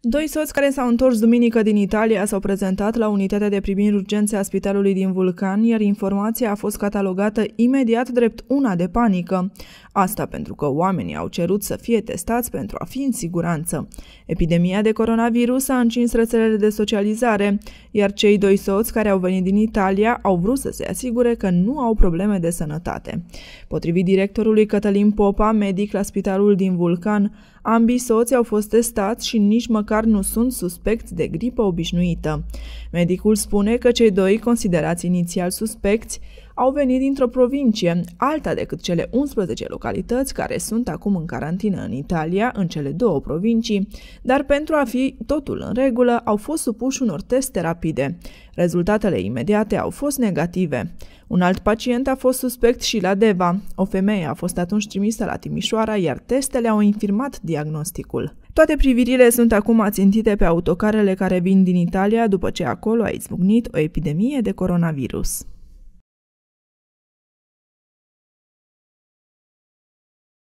Doi soți care s-au întors duminică din Italia s-au prezentat la unitatea de primiri urgențe a spitalului din Vulcan, iar informația a fost catalogată imediat drept una de panică. Asta pentru că oamenii au cerut să fie testați pentru a fi în siguranță. Epidemia de coronavirus a încins rețelele de socializare, iar cei doi soți care au venit din Italia au vrut să se asigure că nu au probleme de sănătate. Potrivit directorului Cătălin Popa, medic la spitalul din Vulcan, ambii soți au fost testați și nici măcar nu sunt suspecți de gripă obișnuită. Medicul spune că cei doi, considerați inițial suspecți, au venit dintr-o provincie, alta decât cele 11 localități care sunt acum în carantină în Italia, în cele două provincii, dar pentru a fi totul în regulă, au fost supuși unor teste rapide. Rezultatele imediate au fost negative. Un alt pacient a fost suspect și la Deva. O femeie a fost atunci trimisă la Timișoara, iar testele au infirmat diagnosticul. Toate privirile sunt acum ațintite pe autocarele care vin din Italia după ce acolo a izbucnit o epidemie de coronavirus.